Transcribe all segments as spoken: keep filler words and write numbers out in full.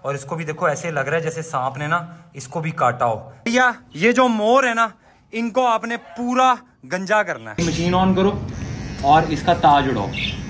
और इसको भी देखो ऐसे लग रहा है जैसे सांप ने ना इसको भी काटा हो। भैया ये जो मोर है ना, इनको आपने पूरा गंजा करना है। मशीन ऑन करो और इसका ताज उड़ाओ।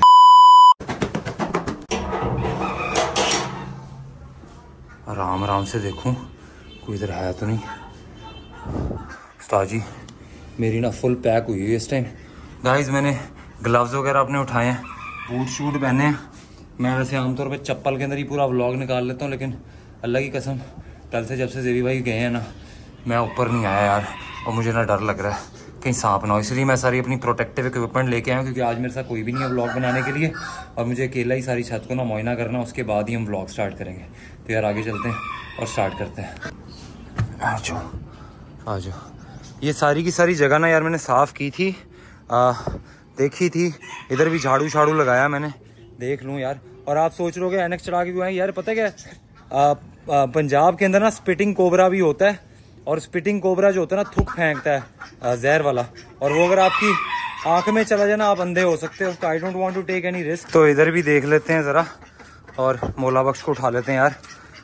आराम आराम से देखूं कोई इधर है तो नहीं। उस्ताद जी मेरी ना फुल पैक हुई है इस टाइम। गाइस मैंने ग्लव्स वगैरह अपने उठाए हैं, बूट शूट पहने हैं। मैं वैसे आमतौर पे चप्पल के अंदर ही पूरा व्लॉग निकाल लेता हूँ, लेकिन अल्लाह की कसम कल से जब से जेवी भाई गए हैं ना, मैं ऊपर नहीं आया यार। और मुझे ना डर लग रहा है कहीं सांप ना हो, इसलिए मैं सारी अपनी प्रोटेक्टिव इक्विपमेंट लेके आया हूँ, क्योंकि आज मेरे साथ कोई भी नहीं है व्लॉग बनाने के लिए और मुझे अकेला ही सारी छत को ना मुआयना करना, उसके बाद ही हम व्लॉग स्टार्ट करेंगे। तो यार आगे चलते हैं और स्टार्ट करते हैं। आ जाओ आ जाओ। ये सारी की सारी जगह ना यार मैंने साफ़ की थी, आ, देखी थी। इधर भी झाड़ू झाड़ू लगाया मैंने, देख लूँ यार। और आप सोच रहे हो एनएक्स चढ़ा के क्यों आए यार, पता है क्या, पंजाब के अंदर ना स्पिटिंग कोबरा भी होता है, और स्पिटिंग कोबरा जो होता है ना थूक फेंकता है जहर वाला, और वो अगर आपकी आंख में चला जाए ना आप अंधे हो सकते हो। तो I don't want to take any risk. तो इधर भी देख लेते हैं ज़रा और मौला बख्श को उठा लेते हैं यार।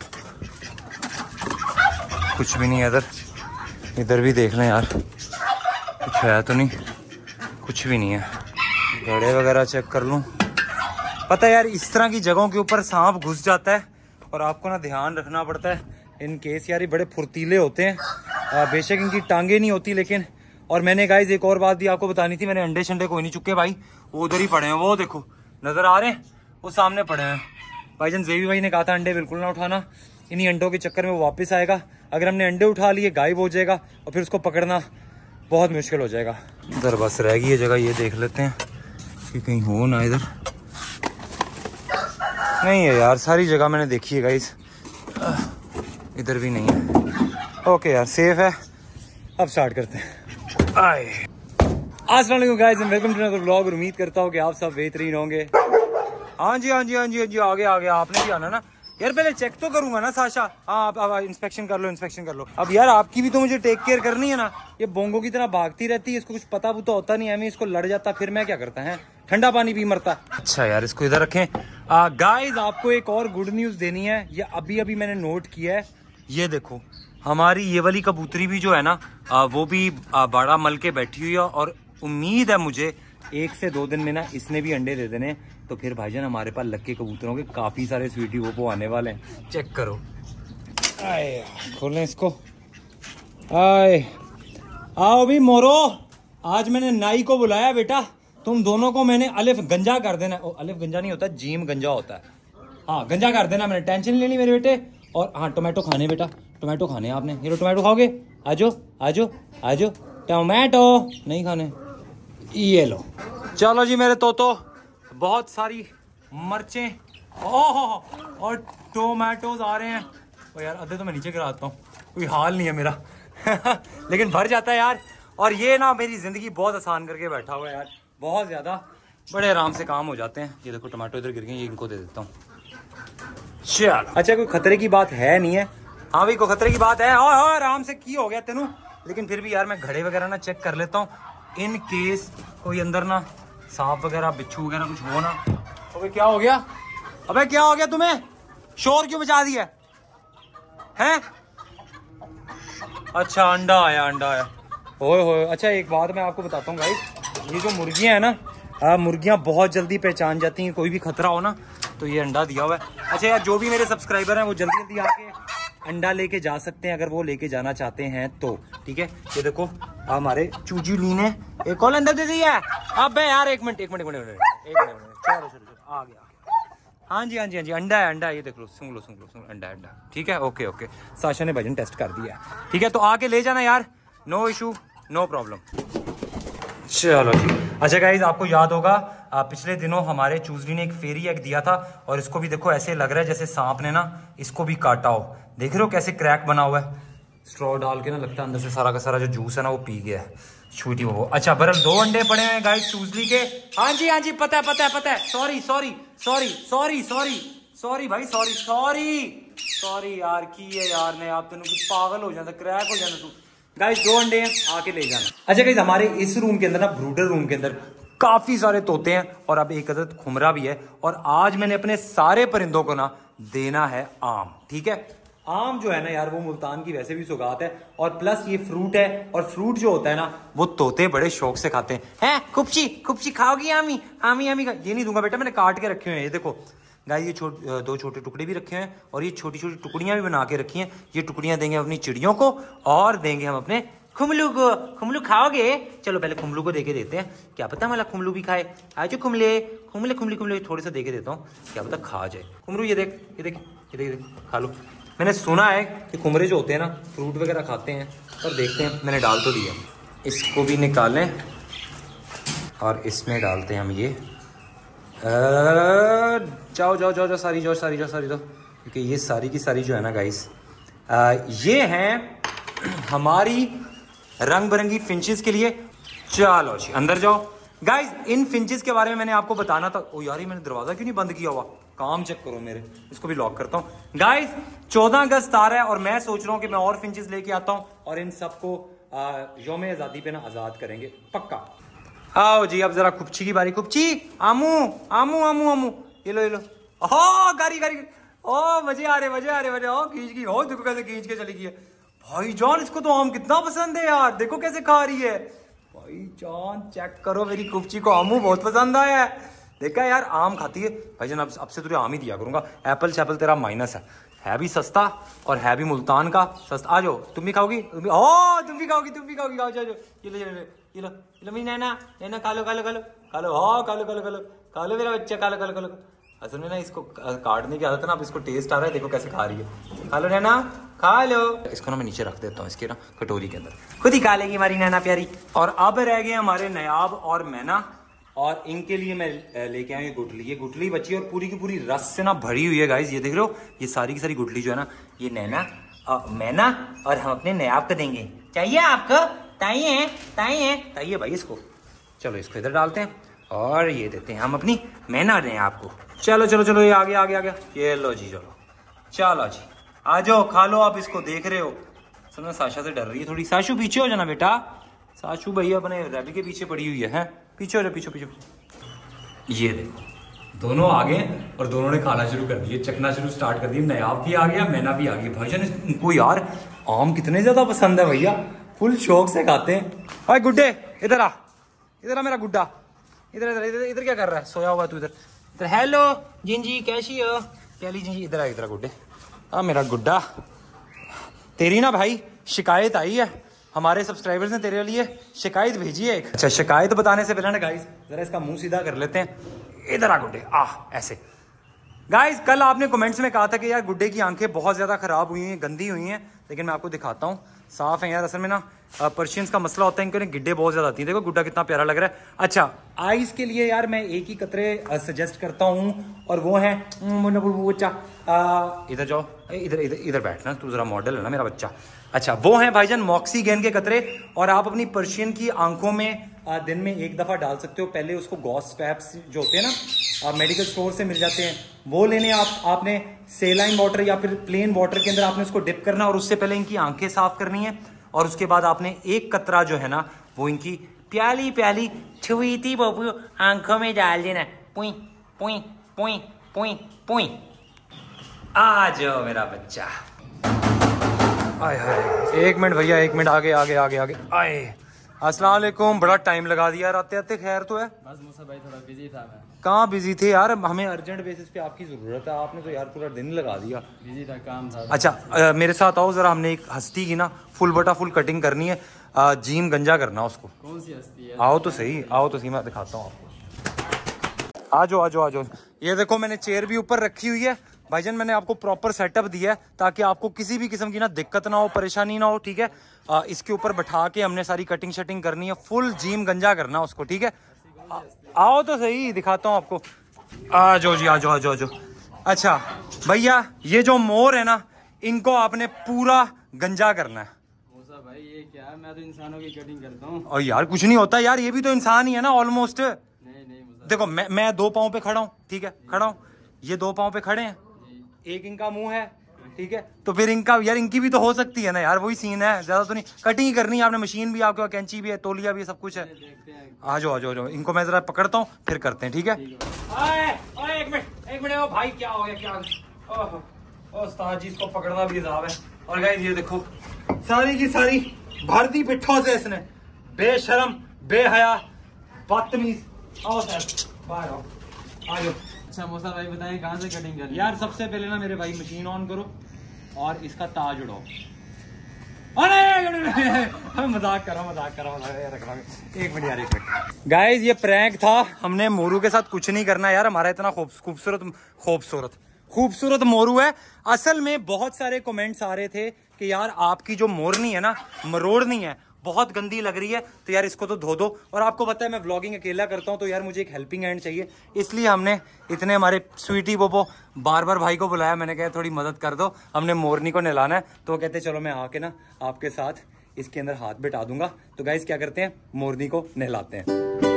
कुछ भी नहीं है इधर, इधर भी देख लें यार, कुछ है तो नहीं, कुछ भी नहीं है। घड़े वगैरह चेक कर लूँ। पता है यार इस तरह की जगहों के ऊपर सांप घुस जाता है और आपको ना ध्यान रखना पड़ता है इन केस। यार ये बड़े फुर्तीले होते हैं, बेशक इनकी टांगे नहीं होती लेकिन। और मैंने गाइस एक और बात भी आपको बतानी थी, मैंने अंडे शंडे कोई नहीं चुके भाई, वो उधर ही पड़े हैं, वो देखो नजर आ रहे हैं, वो सामने पड़े हैं। भाईजान जेवी भाई ने कहा था अंडे बिल्कुल ना उठाना, इन्हीं अंडों के चक्कर में वो वापस आएगा। अगर हमने अंडे उठा लिए गायब हो जाएगा और फिर उसको पकड़ना बहुत मुश्किल हो जाएगा। इधर बस रह गई ये जगह, ये देख लेते हैं कि कहीं हो ना इधर। नहीं है यार, सारी जगह मैंने देखी है गाइस, इधर भी नहीं है। ओके यार सेफ है। अब स्टार्ट करते हैं। आए अस्सलाम वालेकुम guys and welcome to another vlog. उम्मीद करता हूँ कि आप सब बेहतरीन होंगे। हाँ जी हाँ जी हाँ जी हाँ जी आगे आगे आपने भी आना ना यार, पहले चेक तो करूंगा ना साशा। हाँ आप, आप इंस्पेक्शन कर लो, इंस्पेक्शन कर लो। अब यार आपकी भी तो मुझे टेक केयर करनी है ना। ये बोंगो की तरह भागती रहती है, इसको कुछ पता तो होता नहीं है, मैं इसको लड़ जाता फिर मैं क्या करता है, ठंडा पानी पी मरता। अच्छा यार इसको इधर रखें। गाइस आपको एक और गुड न्यूज देनी है, ये अभी अभी मैंने नोट किया है। ये देखो हमारी ये वाली कबूतरी भी जो है ना, आ, वो भी आ, बाड़ा मल के बैठी हुई है, और उम्मीद है मुझे एक से दो दिन में ना इसने भी अंडे दे देने। तो फिर भाईजान हमारे पास लक्के कबूतरों के काफी सारे स्वीटी वो आने वाले हैं। चेक करो, आए खोलें इसको। आए आओ भी मोरो, आज मैंने नाई को बुलाया बेटा, तुम दोनों को मैंने अलिफ गंजा कर देना। ओ, अलिफ गंजा नहीं होता, जीम गंजा होता है। हाँ गंजा कर देना, मैंने टेंशन लेनी मेरे बेटे। और हाँ टोमेटो खाने बेटा, टोमेटो खाने आपने। ये लो टोमेटो खाओगे, आजो आजो आजो। टोमेटो नहीं खाने, ये लो। चलो जी मेरे तोतो, बहुत सारी मर्चें ओह और टोमेटोज आ रहे हैं। और यार अधे तो मैं नीचे गिराता हूँ, कोई हाल नहीं है मेरा लेकिन भर जाता है यार। और ये ना मेरी जिंदगी बहुत आसान करके बैठा हुआ है यार, बहुत ज्यादा, बड़े आराम से काम हो जाते हैं। ये देखो टमाटो इधर गिर गए, ये इनको दे देता हूँ। चल अच्छा कोई खतरे की बात है नहीं है। हाँ भाई कोई खतरे की बात है, और आराम से की हो गया तेनू। लेकिन फिर भी यार मैं घड़े वगैरह ना चेक कर लेता हूँ, इन केस कोई अंदर ना सांप वगैरह बिच्छू वगैरह कुछ हो ना। अबे क्या हो गया, अबे क्या हो गया तुम्हें, शोर क्यों मचा दिया है? अच्छा अंडा आया, अंडा आया। ओए होए। अच्छा एक बात मैं आपको बताता हूँ गाइस, ये जो मुर्गियां है ना, आ, मुर्गियां बहुत जल्दी पहचान जाती हैं, कोई भी खतरा हो ना तो ये अंडा दिया हुआ है। अच्छा यार जो भी मेरे सब्सक्राइबर हैं वो जल्दी जल्दी आके अंडा लेके जा सकते हैं अगर वो लेके जाना चाहते हैं तो, ठीक है। ये देखो हमारे चूजी ली ने एक और अंडा दे दिया है। अब यार एक मिनट एक मिनट एक मिनट एक मिनट चलो चलो आ गया। हाँ जी हाँ जी हाँ जी अंडा है, अंडा है, ये देख लो, सुन लो सुन लो सुन अंडा अंडा, ठीक है। ओके ओके साशा ने भाईजान टेस्ट कर दिया है, ठीक है। तो आके ले जाना यार, नो इशू नो प्रॉब्लम। चलो जी। अच्छा गाइज आपको याद होगा आ, पिछले दिनों हमारे चूजली ने एक फेरी एग दिया था, और इसको भी देखो ऐसे लग रहा है जैसे सांप ने ना इसको भी काटा हो। देख रहे हो कैसे क्रैक बना हुआ है, स्ट्रॉ डाल के ना लगता है अंदर से सारा का सारा जो जूस है ना वो पी गया है छूटी वो। अच्छा बरल दो अंडे पड़े हैं गाइस चूजली के। हाँ जी हाँ जी पता है पता है पता है, sorry sorry sorry sorry sorry sorry भाई सॉरी सॉरी सॉरी यार की है यार ने आप तेनों की पागल हो जाता, क्रैक हो जाता तू। गाइस दो अंडे हैं, आके ले जाना। अच्छा गाइस हमारे इस रूम के अंदर ना, ब्रूडर रूम के अंदर काफी सारे तोते हैं और अब एक अदद खुमरा भी है। और आज मैंने अपने सारे परिंदों को ना देना है आम, ठीक है। आम जो है ना यार वो मुल्तान की वैसे भी सौगात है, और प्लस ये फ्रूट है, और फ्रूट जो होता है ना वो तोते बड़े शौक से खाते हैं। हैं खुपची खुपची खाओगी आमी आमी आमी खा... ये नहीं दूंगा बेटा, मैंने काट के रखे हुए हैं। ये देखो गाइस, ये छोट दो छोटे टुकड़े भी रखे हैं, और ये छोटी छोटी टुकड़ियां भी बना के रखी हैं। ये टुकड़ियां देंगे अपनी चिड़ियों को, और देंगे हम अपने खुमलू को। खुमलू खाओगे? चलो पहले खुमलू को देके देते हैं, क्या पता हमारा खुमलू भी खाए। आज खुमले खुमले खुमले खुमले थोड़े से देके देता हूँ, क्या पता खा जाए। खुमरू ये देख ये देख ये देख, देख खा लो। मैंने सुना है कि खुमरे जो होते हैं ना फ्रूट वगैरह खाते हैं, और देखते हैं। मैंने डाल तो दिया, इसको भी निकालें और इसमें डालते हैं हम ये। जाओ जाओ जाओ जाओ सारी जाओ सारी जाओ सारी जाओ, क्योंकि ये सारी की सारी जो है ना गाइस, ये हैं हमारी रंग बिरंगी फिंचेस के लिए। चलो जी अंदर जाओ गाइस। इन फिंचेस के बारे में मैंने आपको बताना था। ओ यार, ये मैंने दरवाजा क्यों नहीं बंद किया हुआ? काम चेक करो मेरे, इसको भी लॉक करता हूँ। गाइस चौदह अगस्त आ रहा है, और मैं सोच रहा हूँ कि मैं और फिंचेस लेके आता हूँ, और इन सबको यौम आज़ादी पे ना आज़ाद करेंगे पक्का। आओ जी, अब जरा खुपची की बारी। खुपची आमू आमू आमू आमू, ये लो ये लो। ओह गारी गारी, ओ मजे आ रहे मजे आ रहे मजे। ओ खींच की, हो देखो कैसे खींच के चली गई है। भाई जान, इसको तो आम कितना पसंद है यार, देखो कैसे खा रही है। भाई जान चेक करो, मेरी खुपची को आमू बहुत पसंद आया है। देखा यार, आम खाती है। भाई जान, अब अब से तुझे आम ही दिया करूंगा। एप्पल शैपल तेरा माइनस है है भी सस्ता, और है भी मुल्तान का सस्ता। आ जाओ, तुम भी खाओगी? तुम भी ओ तुम भी खाओगी तुम भी खाओगी आओ जाओ। ये लो ये लो ये लो ये लो मेरी नैना नैना, खा लो खा लो खा लो खा लो। हाँ खा लो खा लो खा लो खा लो मेरा बच्चा, खा लो खा लो खा लो। असल में ना इसको काटने की आदत है ना, अब इसको टेस्ट आ रहा है, देखो कैसे खा रही है। खा लो नैना खा लो। इसको ना मैं नीचे रख देता हूँ इसके ना कटोरी के अंदर, खुद ही खा लेगी हमारी नैना प्यारी। और अब रह गए हमारे नयाब और मैना, और इनके लिए मैं लेके आया ये गुठली। ये गुठली बची और पूरी की पूरी रस से ना भरी हुई है गाइस। ये देख रहे हो, ये सारी की सारी गुठली जो है ना, ये नैना और मैना और हम अपने नयाब को देंगे। चाहिए आपको? ताई है ताई है ताई है भाई इसको। चलो इसको इधर डालते हैं, और ये देते हैं हम अपनी मैना और नयाब को। चलो चलो चलो, ये आगे आगे आगे, ये लो जी चलो। चलो जी आ जाओ, खा लो आप इसको। देख रहे हो असल में साशा से डर रही है थोड़ी। साशू पीछे हो जाना बेटा, साशू भैया अपने रैबी के पीछे पड़ी हुई है, है? पीछे हो जाओ, पीछे पीछे। ये देखो दोनों आ गए, और दोनों ने खाना शुरू कर दिए, चखना शुरू स्टार्ट कर दिया। नयाब भी आ गया, मैना भी आ गई। भाईजान इनको यार आम कितने ज्यादा पसंद है भैया, फुल शौक से खाते हैं। भाई गुड्डे इधर आ, इधर आ मेरा गुड्डा, इधर इधर इधर इधर क्या कर रहा है? सोया हुआ तू इधर इधर। हेलो जिंजी कैसी हो? पहली जिंजी इधर आ, इधर गुड्डे। आ मेरा गुड्डा, तेरी ना भाई शिकायत आई है, हमारे सब्सक्राइबर्स ने तेरे लिए शिकायत भेजी है एक। अच्छा, शिकायत बताने से पहले ना गाइस जरा इसका मुंह सीधा कर लेते हैं। इधर आ गुड्डे, आ ऐसे। गाइस कल आपने कमेंट्स में कहा था कि यार गुड्डे की आंखें बहुत ज्यादा खराब हुई हैं, गंदी हुई हैं, लेकिन मैं आपको दिखाता हूँ, साफ है यार। असल में ना पर्शियंस का मसला होता है, इनके गिड्डे बहुत ज्यादा आती हैं। देखो गुड्डा कितना प्यारा लग रहा है। अच्छा, आईज के लिए यार मैं एक ही कतरे सजेस्ट करता हूँ, और वो है इधर जाओ, इधर इधर इधर बैठना, तू जरा मॉडल है ना मेरा बच्चा। अच्छा, वो है भाईजान मॉक्सीगेन के कतरे, और आप अपनी पर्शियन की आंखों में आ, दिन में एक दफा डाल सकते हो। पहले उसको गॉस स्ट्रैप्स जो होते हैं ना, आप मेडिकल स्टोर से मिल जाते हैं, वो लेने आप आपने सेलाइन वाटर या फिर प्लेन वाटर के अंदर आपने उसको डिप करना, और उससे पहले इनकी आंखें साफ करनी है, और उसके बाद आपने एक कतरा जो है ना वो इनकी प्याली प्याली छुईती बबू आंखों में डाल देना। पुई पुई पुई पुई पुई। आ जाओ मेरा बच्चा। आए हाय, एक मिनट भैया, एक मिनट, आगे आगे आगे आगे आए। अस्सलाम वालेकुम, बड़ा टाइम लगा दिया यार आते आते। खैर तो है? बस मूसा भाई थोड़ा बिजी था मैं। कहाँ बिजी थे यार? हमें अर्जेंट बेसिस पे आपकी जरूरत है, आपने तो यार पूरा दिन लगा दिया। बिजी था, काम था। अच्छा आ, मेरे साथ आओ जरा, हमने एक हस्ती की ना फुल बटा फुल कटिंग करनी है, आ, जीम गंजा करना उसको। कौन सी हस्ती है? आओ तो सही, आओ तो सही, मैं दिखाता हूँ आपको। आ जाओ आ जाओ आ जाओ। ये देखो मैंने चेयर भी ऊपर रखी हुई है भाईजान, मैंने आपको प्रॉपर सेटअप दिया है ताकि आपको किसी भी किस्म की ना दिक्कत ना हो, परेशानी ना हो, ठीक है? आ, इसके ऊपर बैठा के हमने सारी कटिंग शटिंग करनी है, फुल जिम गंजा करना उसको, ठीक है? आ, आओ तो सही, दिखाता हूँ आपको। आ जाओ जी, आ जाओ आ जाओ आ जाओ। अच्छा भैया, ये जो मोर है ना, इनको आपने पूरा गंजा करना है। मूसा भाई ये क्या है, मैं तो इंसानों की कटिंग करता हूँ। और यार कुछ नहीं होता यार, ये भी तो इंसान ही है ना ऑलमोस्ट। नहीं नहीं मूसा, देखो मैं मैं दो पाँव पे खड़ा हूँ, ठीक है? खड़ा हूँ, ये दो पाँव पे खड़े हैं, एक इनका मुंह है, ठीक है? तो फिर इनका यार, इनकी भी तो हो सकती है ना यार, वही सीन है, ज्यादा तो नहीं। कटिंग ही करनी है आपने, मशीन भी आपके, कैंची भी है, तोलिया भी है, सब कुछ है। आ जाओ आ जाओ आ जाओ, इनको मैं जरा पकड़ता हूँ फिर करते हैं, ठीक है? ओए ओए एक मिनट एक मिनट, ओ भाई क्या हो गया, क्या उस्ताद जी इसको पकड़ना भी अजाब है। और गाइस ये देखो सारी की सारी भर दी पिट्ठों से इसने, बेशरम बेहया बदतमीज। आओ सर बाहर आओ, आ जाओ। अच्छा मूसा भाई बताएं कहाँ से कटिंग करनी? यार सबसे पहले ना मेरे भाई मशीन ऑन करो और इसका ताज उड़ाओ। अरे मजाक करो मजाक करो एक मिनट यार एक मिनट। गाइस ये प्रैंक था, हमने मोरू के साथ कुछ नहीं करना यार। हमारा इतना खूबसूरत खूबसूरत खूबसूरत मोरू है। असल में बहुत सारे कमेंट्स आ रहे थे कि यार आपकी जो मोरनी है ना, मरोड़नी है, बहुत गंदी लग रही है, तो यार इसको तो धो दो। और आपको पता है मैं व्लॉगिंग अकेला करता हूँ, तो यार मुझे एक हेल्पिंग हैंड चाहिए, इसलिए हमने इतने हमारे स्वीटी बोबो बार बार भाई को बुलाया। मैंने कहा थोड़ी मदद कर दो, हमने मोरनी को नहलाना है। तो वो कहते चलो मैं आके ना आपके साथ इसके अंदर हाथ बिठा दूंगा। तो गाइस क्या करते हैं, मोरनी को नहलाते हैं।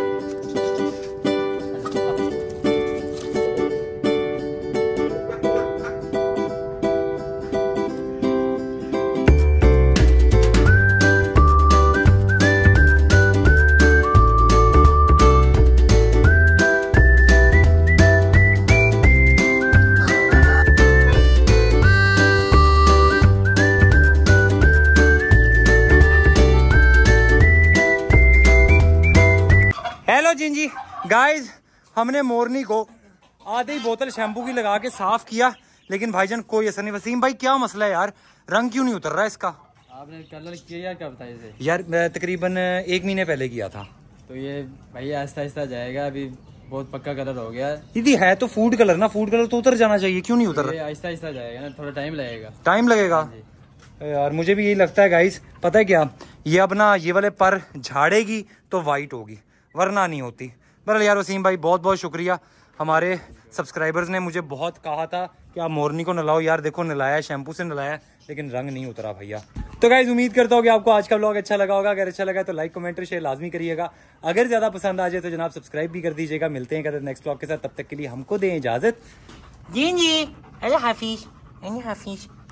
हेलो जिंजी गाइस, हमने मोरनी को आधी बोतल शैम्पू की लगा के साफ किया, लेकिन भाईजान कोई असर नहीं। वसीम भाई क्या मसला है यार, रंग क्यों नहीं उतर रहा है इसका? आपने कलर किया कब था इसे? यार मैं तकरीबन एक महीने पहले किया था। तो ये भाई आहिस्ता आहिस्ता जाएगा, अभी बहुत पक्का कलर हो गया। दीदी है तो फूड कलर ना, फूड कलर तो उतर जाना चाहिए, क्यों नहीं उतर रहा? आहिस्ता आहिस्ता जाएगा ना, थोड़ा टाइम लगेगा। टाइम लगेगा यार, मुझे भी यही लगता है गाइस। पता है क्या, ये अब ना ये वाले पर झाड़ेगी तो वाइट होगी, वरना नहीं होती। बहरहाल यार वसीम भाई बहुत बहुत शुक्रिया, हमारे सब्सक्राइबर्स ने मुझे बहुत कहा था कि आप मोरनी को नलाओ। यार देखो नलाया, शैम्पू से नलाया, लेकिन रंग नहीं उतरा भैया। तो गाइस उम्मीद करता हूँ कि आपको आज का व्लॉग अच्छा लगा होगा। अगर अच्छा लगा तो लाइक कमेंट शेयर लाजमी करिएगा। अगर ज्यादा पसंद आ जाए तो जनाब सब्सक्राइब भी कर दीजिएगा। मिलते हैं नेक्स्ट व्लॉग के साथ, तब तक के लिए हमको दें इजाजत। जी जी अल्लाह हाफिज।